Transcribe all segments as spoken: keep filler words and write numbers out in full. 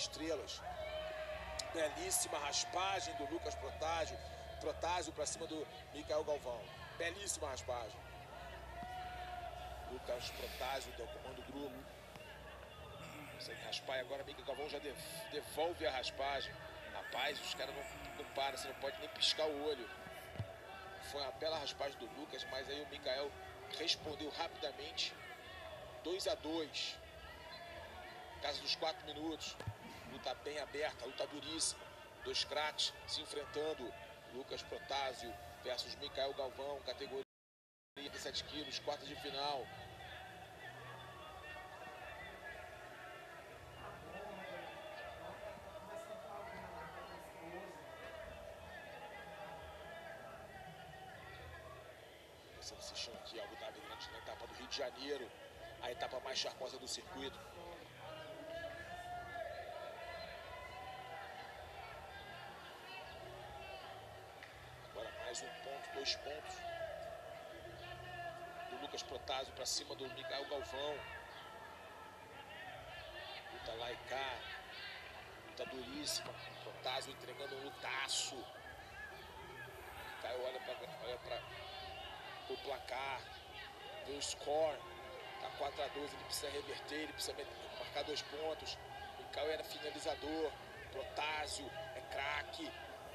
estrelas. Belíssima raspagem do Lucas Protásio. Protásio para cima do Micael Galvão. Belíssima raspagem. Lucas Protásio deu comando do grupo. Consegue raspar e agora Micael Galvão já devolve a raspagem. Rapaz, os caras não, não param, você não pode nem piscar o olho. Foi uma bela raspagem do Lucas, mas aí o Micael respondeu rapidamente. dois a dois. Casa dos quatro minutos. Luta bem aberta, luta duríssima. Dois craques se enfrentando. Lucas Protásio versus Micael Galvão, categoria de sete quilos, quartas de final. Você assistindo aqui a Abu Dhabi Grande na etapa do Rio de Janeiro, a etapa mais charmosa do circuito. Agora mais um ponto, dois pontos do Lucas Protásio para cima do Micael Galvão. Luta lá e cá, luta duríssima. Protásio entregando um lutaço. Micael olha para olha para o placar, vê o score, tá quatro a dois, ele precisa reverter, ele precisa marcar dois pontos. Micael era finalizador, Protásio é craque.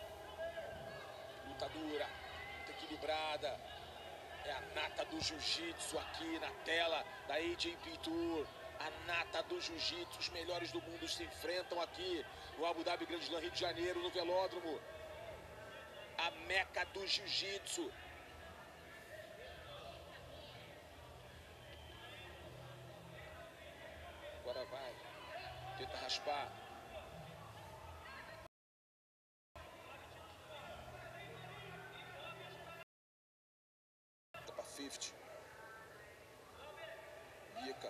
Luta dura, luta equilibrada. É a nata do jiu-jitsu aqui na tela da A J P Tour. A nata do jiu-jitsu, os melhores do mundo se enfrentam aqui no Abu Dhabi Grand Slam Rio de Janeiro, no Velódromo. A meca do jiu-jitsu. Agora vai, tenta raspar. Para cinquenta. Mica.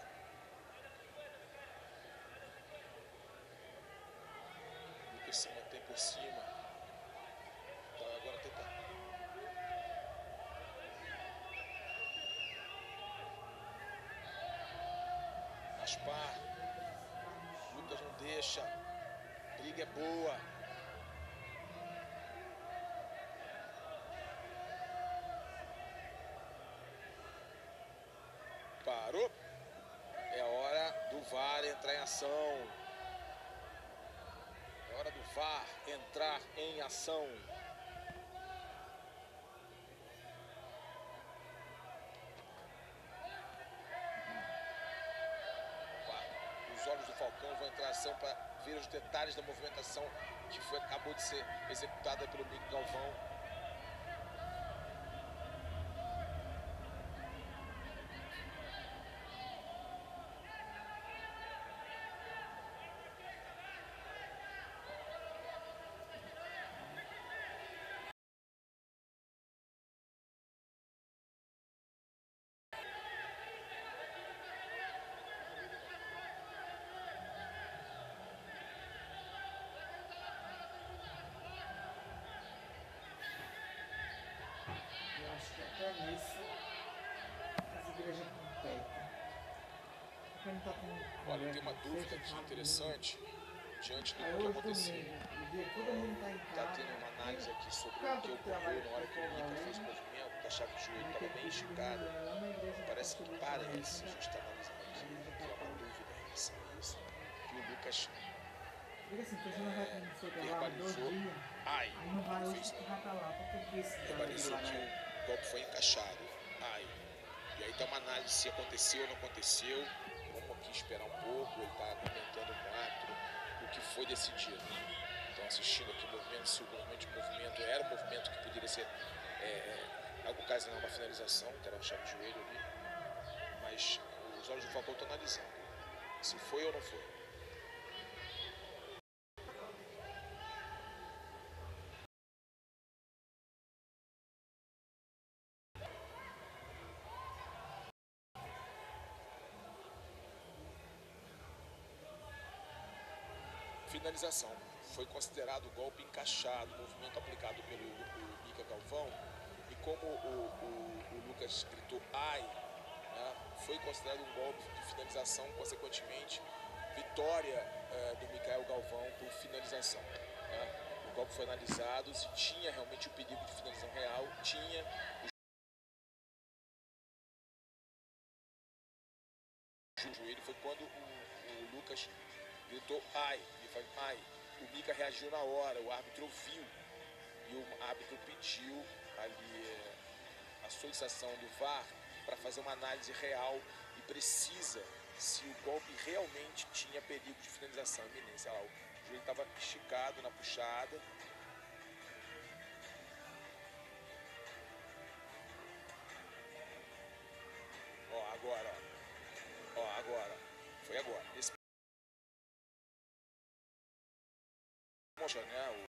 Mica se mantém por cima. Então agora tenta. Raspar. Lucas não deixa. Briga é boa. Parou. É hora do V A R entrar em ação. É hora do V A R entrar em ação. Os olhos do Falcão vão entrar em ação para ver os detalhes da movimentação que foi, acabou de ser executada pelo Micael Galvão. Até nisso as igrejas competem. Tá com Olha, tem uma dúvida aqui interessante diante do que aconteceu. Está tendo uma análise aqui sobre o que ocorreu na hora que o Mica fez o movimento, que a chave de joelho estava bem esticada. Parece que parece, a gente está analisando aqui, que é uma dúvida em relação a isso, que o Lucas é, verbalizou, ai, fez, verbalizou que o golpe foi encaixado, ai. E aí está uma análise se aconteceu ou não aconteceu. Vamos aqui esperar um pouco, ele está comentando com o árbitro o que foi decidido. Então assistindo aqui o movimento, se o movimento, o movimento era um movimento que poderia ser é, algo ocasionar uma finalização, que era uma chave de joelho ali. Mas os olhos do Falcão estão analisando se foi ou não foi. Finalização. Foi considerado golpe encaixado, movimento aplicado pelo, pelo Micael Galvão. E como o, o, o Lucas gritou ai, né, foi considerado um golpe de finalização, consequentemente vitória é, do Micael Galvão por finalização. Né? O golpe foi analisado, se tinha realmente o perigo de finalização real, tinha. O joelho foi quando o, o Lucas gritou ai, ele falou ai. O Mica reagiu na hora, o árbitro ouviu e o árbitro pediu ali é, a solicitação do V A R para fazer uma análise real e precisa se o golpe realmente tinha perigo de finalização iminência. Olha lá, o joelho estava esticado na puxada. Ó, agora, ó, ó, agora, foi agora. Esse mostra, né, o